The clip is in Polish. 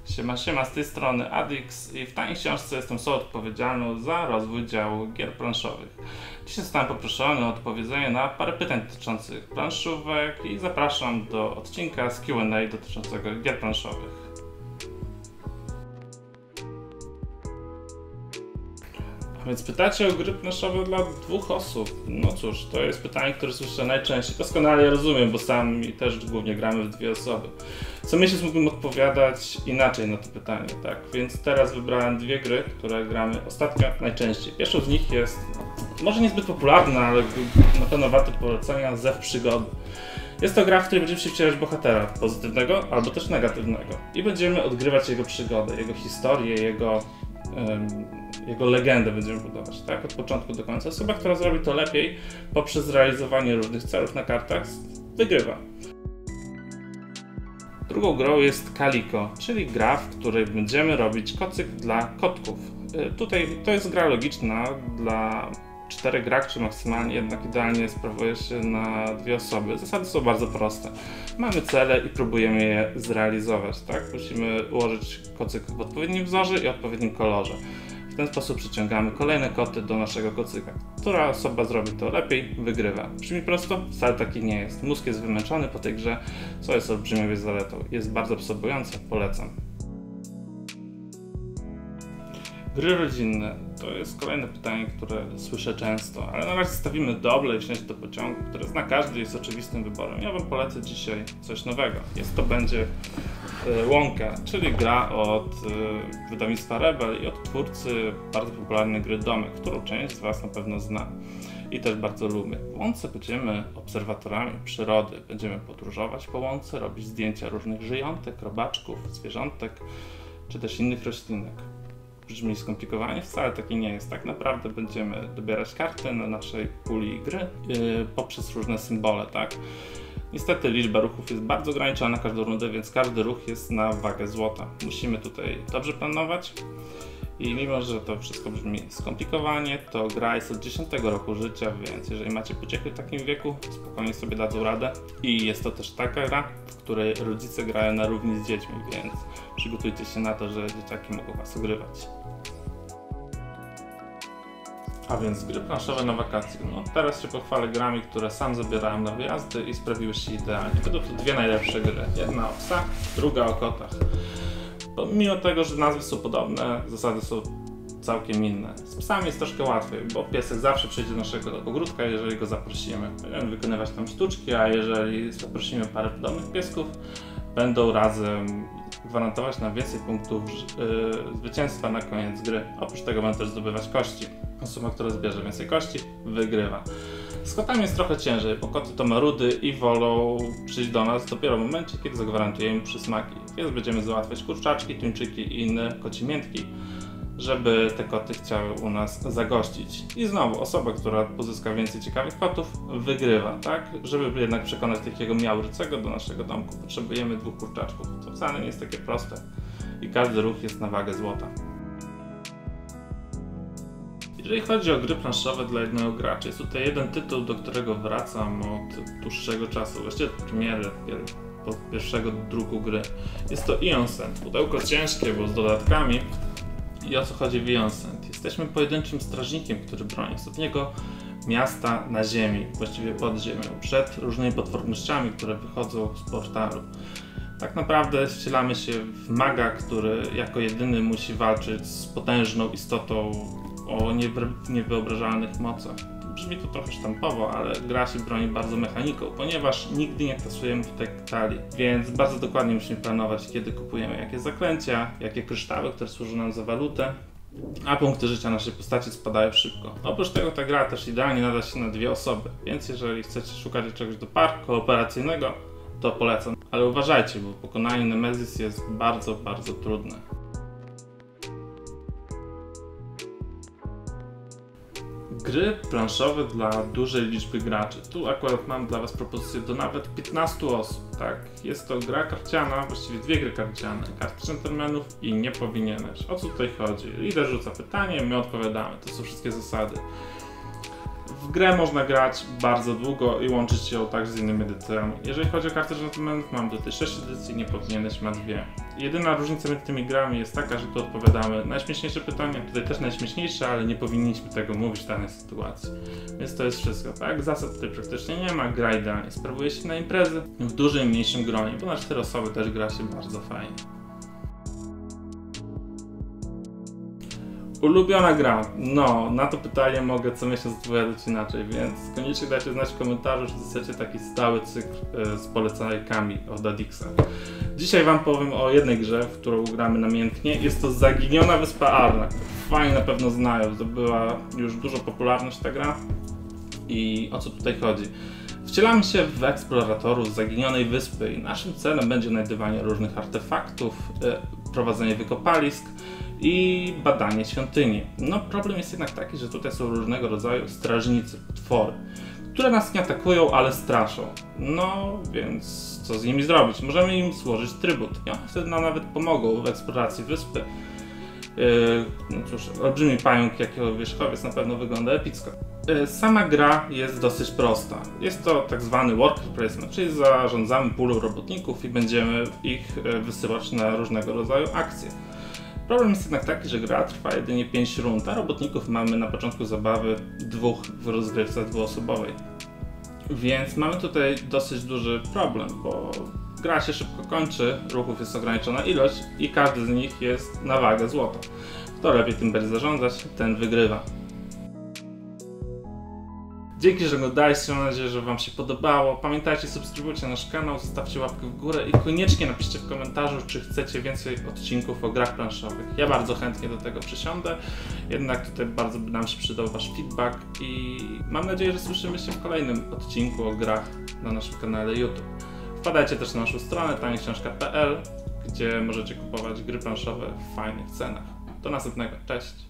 Siema, z tej strony Adix i w tej książce jestem osobą odpowiedzialną za rozwój działu gier planszowych. Dzisiaj zostałem poproszony o odpowiedzenie na parę pytań dotyczących planszówek i zapraszam do odcinka z Q&A dotyczącego gier planszowych. A więc pytacie o gry planszowe dla dwóch osób. No cóż, to jest pytanie, które słyszę najczęściej. Doskonale rozumiem, bo sam i też głównie gramy w dwie osoby. Co miesiąc mógłbym odpowiadać inaczej na to pytanie, tak? Więc teraz wybrałem dwie gry, które gramy ostatnio najczęściej. Pierwszą z nich jest, może niezbyt popularna, ale na pewno warto polecenia, Zew Przygody. Jest to gra, w której będziemy się wcielać bohatera, pozytywnego albo też negatywnego. I będziemy odgrywać jego przygodę, jego historię, jego legendę będziemy budować, tak? Od początku do końca. Osoba, która zrobi to lepiej poprzez realizowanie różnych celów na kartach, wygrywa. Drugą grą jest Kaliko, czyli gra, w której będziemy robić kocyk dla kotków. Tutaj to jest gra logiczna dla 4 graczy maksymalnie, jednak idealnie sprawuje się na 2 osoby. Zasady są bardzo proste. Mamy cele i próbujemy je zrealizować, tak? Musimy ułożyć kocyk w odpowiednim wzorze i odpowiednim kolorze. W ten sposób przyciągamy kolejne koty do naszego kocyka. Która osoba zrobi to lepiej, wygrywa. Brzmi prosto? Wcale taki nie jest. Mózg jest wymęczony po tej grze, co jest olbrzymią zaletą. Jest bardzo absorbujące, polecam. Gry rodzinne to jest kolejne pytanie, które słyszę często, ale na razie stawimy doble i wsiąść do pociągu, które zna każdy, jest oczywistym wyborem. Ja wam polecę dzisiaj coś nowego. To będzie Wonka, czyli gra od wydawnictwa Rebel i od twórcy bardzo popularnej gry Domek, którą część z was na pewno zna i też bardzo lubię. W Wonce będziemy obserwatorami przyrody, będziemy podróżować po łące, robić zdjęcia różnych żyjątek, robaczków, zwierzątek czy też innych roślinek. Brzmi skomplikowanie, wcale taki nie jest. Tak naprawdę będziemy dobierać karty na naszej puli gry poprzez różne symbole, tak? Niestety liczba ruchów jest bardzo ograniczona na każdą rundę, więc każdy ruch jest na wagę złota. Musimy tutaj dobrze planować i mimo, że to wszystko brzmi skomplikowanie, to gra jest od 10 roku życia, więc jeżeli macie pociechy w takim wieku, spokojnie sobie dadzą radę. I jest to też taka gra, w której rodzice grają na równi z dziećmi, więc przygotujcie się na to, że dzieciaki mogą was ogrywać. A więc gry planszowe na wakacje. No teraz się pochwalę grami, które sam zabierałem na wyjazdy i sprawiły się idealnie. Będą to dwie najlepsze gry. Jedna o psach, druga o kotach. Mimo tego, że nazwy są podobne, zasady są całkiem inne. Z psami jest troszkę łatwiej, bo piesek zawsze przyjdzie do naszego ogródka, jeżeli go zaprosimy. Będziemy wykonywać tam sztuczki, a jeżeli zaprosimy parę podobnych piesków, będą razem gwarantować nam więcej punktów zwycięstwa na koniec gry. Oprócz tego będą też zdobywać kości. Osoba, która zbierze więcej kości, wygrywa. Z kotami jest trochę ciężej, bo koty to marudy i wolą przyjść do nas dopiero w momencie, kiedy zagwarantujemy przysmaki. Więc będziemy załatwiać kurczaczki, tuńczyki i inne kocimiętki, żeby te koty chciały u nas zagościć. I znowu osoba, która pozyska więcej ciekawych kotów, wygrywa, tak? Żeby jednak przekonać takiego miaurycego do naszego domku, potrzebujemy 2 kurczaczków. To wcale nie jest takie proste i każdy ruch jest na wagę złota. Jeżeli chodzi o gry planszowe dla jednego gracza, jest tutaj jeden tytuł, do którego wracam od dłuższego czasu, właściwie od premiery pierwszego druku gry. Jest to Ion Sent. Pudełko ciężkie, bo z dodatkami. I o co chodzi w Ion Sent? Jesteśmy pojedynczym strażnikiem, który broni ostatniego miasta na ziemi, właściwie pod ziemią, przed różnymi potwornościami, które wychodzą z portalu. Tak naprawdę wcielamy się w maga, który jako jedyny musi walczyć z potężną istotą o niewyobrażalnych mocach. Brzmi to trochę sztampowo, ale gra się broni bardzo mechaniką, ponieważ nigdy nie tasujemy tutaj talii, więc bardzo dokładnie musimy planować, kiedy kupujemy jakie zaklęcia, jakie kryształy, które służą nam za walutę, a punkty życia naszej postaci spadają szybko. Oprócz tego ta gra też idealnie nada się na 2 osoby, więc jeżeli chcecie szukać czegoś do par kooperacyjnego, to polecam. Ale uważajcie, bo pokonanie Nemezis jest bardzo, bardzo trudne. Gry planszowe dla dużej liczby graczy. Tu akurat mam dla was propozycję do nawet 15 osób, tak? Jest to gra karciana, właściwie 2 gry karciane. Karty dżentelmenów i Nie powinieneś. O co tutaj chodzi? Lider rzuca pytanie, my odpowiadamy. To są wszystkie zasady. W grę można grać bardzo długo i łączyć ją także z innymi edycjami. Jeżeli chodzi o kartę gentlemanów, mam tutaj 6 edycji, nie powinieneś mieć 2. Jedyna różnica między tymi grami jest taka, że tu odpowiadamy na najśmieszniejsze pytania, tutaj też najśmieszniejsze, ale nie powinniśmy tego mówić w danej sytuacji. Więc to jest wszystko, tak? Zasad tutaj praktycznie nie ma, gra idealnie sprawuje się na imprezy w dużym i mniejszym gronie, bo na 4 osoby też gra się bardzo fajnie. Ulubiona gra? No, na to pytanie mogę co miesiąc odpowiadać inaczej, więc koniecznie dajcie znać w komentarzu, czy chcecie taki stały cykl z polecajkami od Adixa. Dzisiaj wam powiem o jednej grze, w którą gramy namiętnie. Jest to Zaginiona Wyspa Arnak. Fani na pewno znają, zdobyła już dużo popularność ta gra. I o co tutaj chodzi? Wcielamy się w eksploratorów z zaginionej wyspy i naszym celem będzie odnajdywanie różnych artefaktów, prowadzenie wykopalisk i badanie świątyni. No problem jest jednak taki, że tutaj są różnego rodzaju strażnicy, potwory, które nas nie atakują, ale straszą. No więc co z nimi zrobić? Możemy im złożyć trybut i one wtedy nam nawet pomogą w eksploracji wyspy. No cóż, olbrzymi pająk jakiego wierzchowiec na pewno wygląda epicko. Sama gra jest dosyć prosta. Jest to tak zwany worker placement, czyli zarządzamy pulą robotników i będziemy ich wysyłać na różnego rodzaju akcje. Problem jest jednak taki, że gra trwa jedynie 5 rund, a robotników mamy na początku zabawy 2 w rozgrywce dwuosobowej. Więc mamy tutaj dosyć duży problem, bo gra się szybko kończy, ruchów jest ograniczona ilość i każdy z nich jest na wagę złota. Kto lepiej tym będzie zarządzać, ten wygrywa. Dzięki, że oglądaliście, mam nadzieję, że wam się podobało. Pamiętajcie, subskrybujcie nasz kanał, zostawcie łapkę w górę i koniecznie napiszcie w komentarzu, czy chcecie więcej odcinków o grach planszowych. Ja bardzo chętnie do tego przysiądę, jednak tutaj bardzo by nam się przydał wasz feedback i mam nadzieję, że słyszymy się w kolejnym odcinku o grach na naszym kanale YouTube. Wpadajcie też na naszą stronę taniaksiążka.pl, gdzie możecie kupować gry planszowe w fajnych cenach. Do następnego, cześć!